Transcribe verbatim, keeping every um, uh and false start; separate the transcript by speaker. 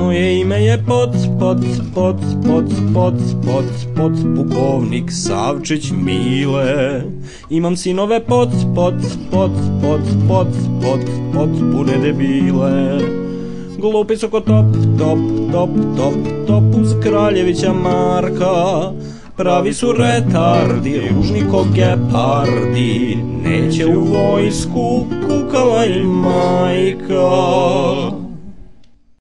Speaker 1: Moje ime je Poc, Poc, Poc, Poc, Poc, Poc, Poc, pukovnik Savčić Mile. Imam sinove Poc, Poc, Poc, Poc, Poc, Poc, Poc, pune debile. Glupi su ko top, top, top, top, top uz Kraljevića Marka. Pravi su retardi, ružni ko gepardi, neće u vojsku, kukala im majka.